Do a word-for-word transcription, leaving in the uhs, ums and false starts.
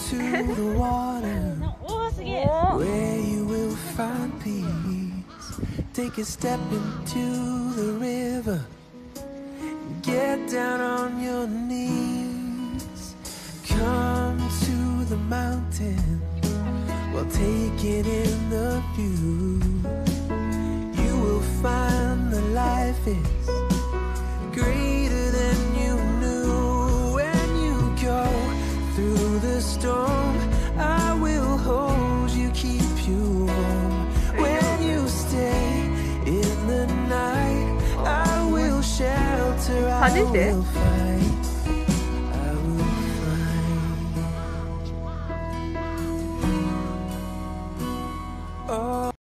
to the water where you will find peace. Take a step into the river, get down on your knees. Come to the mountain while taking in the view. You will find that life is greater than you knew. When you go through the storm, I will hold you, keep you warm. When you stay in the night, I will shelter, I will fight, I will fight. Oh.